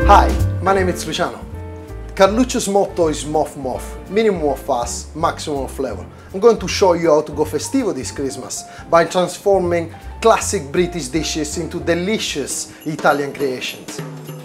Hi, my name is Luciano. Carluccios' motto is Moff Moff, minimum of fuss, maximum of flavor. I'm going to show you how to go festivo this Christmas by transforming classic British dishes into delicious Italian creations.